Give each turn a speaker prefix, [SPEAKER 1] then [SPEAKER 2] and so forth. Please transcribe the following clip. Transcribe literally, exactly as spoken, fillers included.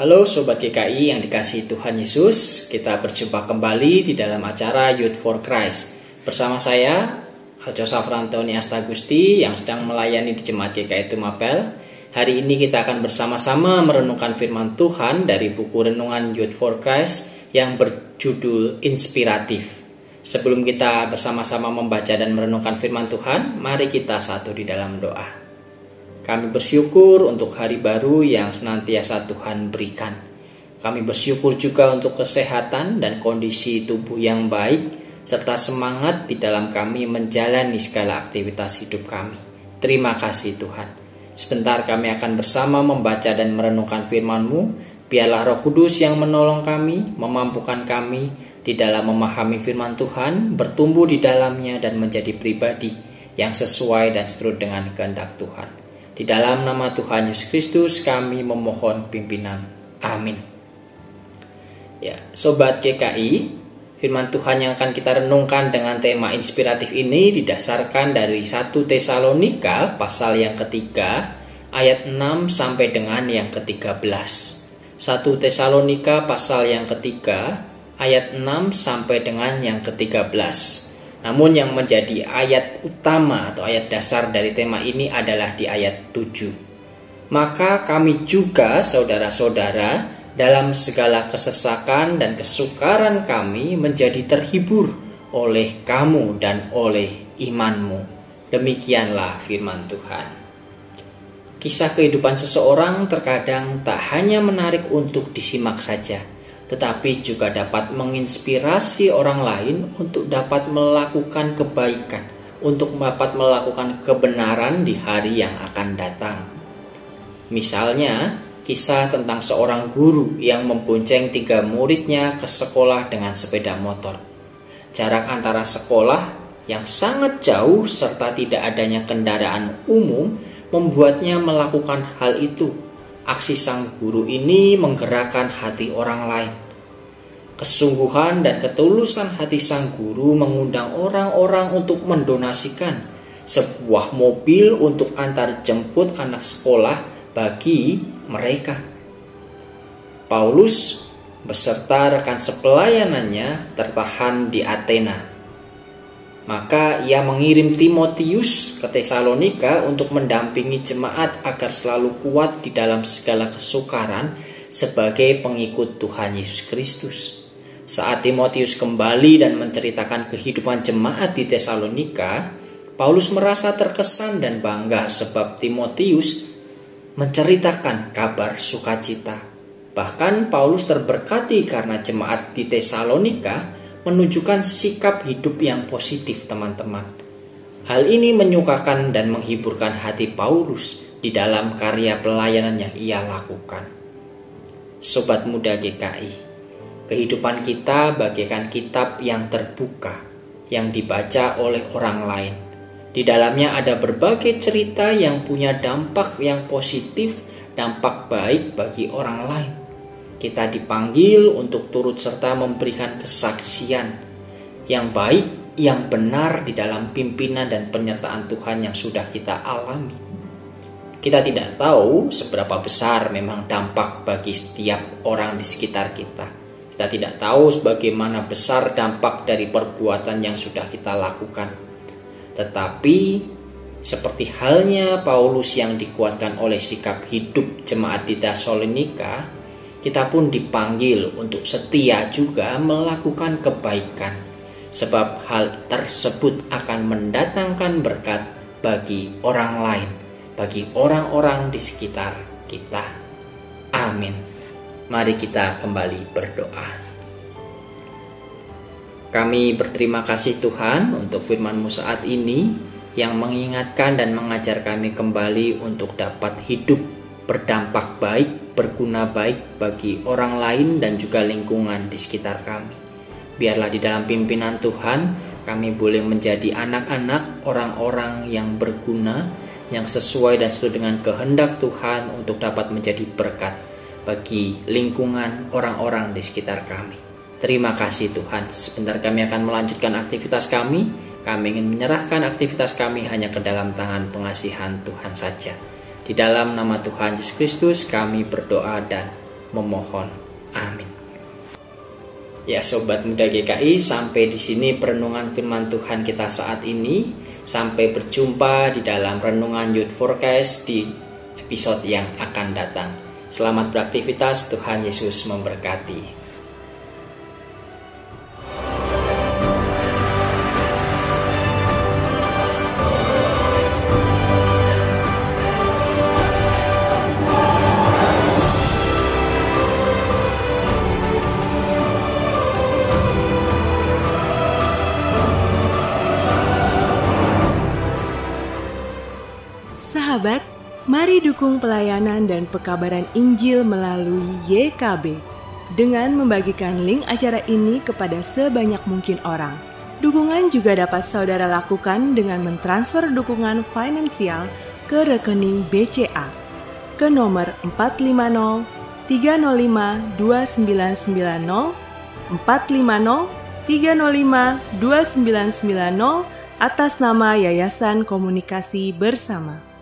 [SPEAKER 1] Halo Sobat G K I yang dikasihi Tuhan Yesus, kita berjumpa kembali di dalam acara Youth for Christ. Bersama saya, Aljo Safrantoni Astagusti yang sedang melayani di Jemaat G K I Tumapel. Hari ini kita akan bersama-sama merenungkan firman Tuhan dari buku renungan Youth for Christ yang berjudul Inspiratif. Sebelum kita bersama-sama membaca dan merenungkan firman Tuhan, mari kita satu di dalam doa. Kami bersyukur untuk hari baru yang senantiasa Tuhan berikan. Kami bersyukur juga untuk kesehatan dan kondisi tubuh yang baik, serta semangat di dalam kami menjalani segala aktivitas hidup kami. Terima kasih Tuhan. Sebentar kami akan bersama membaca dan merenungkan firman-Mu. Biarlah Roh Kudus yang menolong kami, memampukan kami di dalam memahami firman Tuhan, bertumbuh di dalamnya dan menjadi pribadi yang sesuai dan seturut dengan kehendak Tuhan. Di dalam nama Tuhan Yesus Kristus kami memohon pimpinan. Amin. Ya, Sobat G K I, firman Tuhan yang akan kita renungkan dengan tema inspiratif ini didasarkan dari satu Tesalonika pasal yang ketiga ayat enam sampai dengan yang ketiga belas. satu Tesalonika pasal yang ketiga ayat enam sampai dengan yang ketiga belas. Namun yang menjadi ayat utama atau ayat dasar dari tema ini adalah di ayat tujuh. Maka kami juga saudara-saudara dalam segala kesesakan dan kesukaran kami menjadi terhibur oleh kamu dan oleh imanmu. Demikianlah firman Tuhan. Kisah kehidupan seseorang terkadang tak hanya menarik untuk disimak saja, tetapi juga dapat menginspirasi orang lain untuk dapat melakukan kebaikan, untuk dapat melakukan kebenaran di hari yang akan datang. Misalnya, kisah tentang seorang guru yang membonceng tiga muridnya ke sekolah dengan sepeda motor. Jarak antara sekolah yang sangat jauh serta tidak adanya kendaraan umum membuatnya melakukan hal itu. Aksi sang guru ini menggerakkan hati orang lain. Kesungguhan dan ketulusan hati sang guru mengundang orang-orang untuk mendonasikan sebuah mobil untuk antar jemput anak sekolah bagi mereka. Paulus beserta rekan sepelayanannya tertahan di Athena. Maka ia mengirim Timotius ke Tesalonika untuk mendampingi jemaat agar selalu kuat di dalam segala kesukaran sebagai pengikut Tuhan Yesus Kristus. Saat Timotius kembali dan menceritakan kehidupan jemaat di Tesalonika, Paulus merasa terkesan dan bangga sebab Timotius menceritakan kabar sukacita. Bahkan Paulus terberkati karena jemaat di Tesalonika menunjukkan sikap hidup yang positif, teman-teman. Hal ini menyukakan dan menghiburkan hati Paulus di dalam karya pelayanan yang ia lakukan. Sobat muda G K I, kehidupan kita bagaikan kitab yang terbuka, yang dibaca oleh orang lain. Di dalamnya ada berbagai cerita yang punya dampak yang positif, dampak baik bagi orang lain. Kita dipanggil untuk turut serta memberikan kesaksian yang baik, yang benar di dalam pimpinan dan penyertaan Tuhan yang sudah kita alami. Kita tidak tahu seberapa besar memang dampak bagi setiap orang di sekitar kita. Kita tidak tahu sebagaimana besar dampak dari perbuatan yang sudah kita lakukan. Tetapi seperti halnya Paulus yang dikuatkan oleh sikap hidup jemaat di Tesalonika, kita pun dipanggil untuk setia juga melakukan kebaikan, sebab hal tersebut akan mendatangkan berkat bagi orang lain, bagi orang-orang di sekitar kita. Amin. Mari kita kembali berdoa. Kami berterima kasih Tuhan untuk firman-Mu saat ini yang mengingatkan dan mengajar kami kembali untuk dapat hidup berdampak baik, berguna baik bagi orang lain dan juga lingkungan di sekitar kami. Biarlah di dalam pimpinan Tuhan kami boleh menjadi anak-anak orang-orang yang berguna, yang sesuai dan sesuai dengan kehendak Tuhan untuk dapat menjadi berkat bagi lingkungan orang-orang di sekitar kami. Terima kasih Tuhan. Sebentar kami akan melanjutkan aktivitas kami. Kami ingin menyerahkan aktivitas kami hanya ke dalam tangan pengasihan Tuhan saja. Di dalam nama Tuhan Yesus Kristus kami berdoa dan memohon. Amin. Ya Sobat Muda G K I, sampai di sini perenungan firman Tuhan kita saat ini. Sampai berjumpa di dalam renungan Youth Forecast di episode yang akan datang. Selamat beraktivitas, Tuhan Yesus memberkati.
[SPEAKER 2] Sahabat, mari dukung pelayanan dan pekabaran Injil melalui Y K B dengan membagikan link acara ini kepada sebanyak mungkin orang. Dukungan juga dapat saudara lakukan dengan mentransfer dukungan finansial ke rekening B C A ke nomor empat lima nol tiga nol lima dua sembilan sembilan nol empat lima nol tiga nol lima dua sembilan sembilan nol atas nama Yayasan Komunikasi Bersama.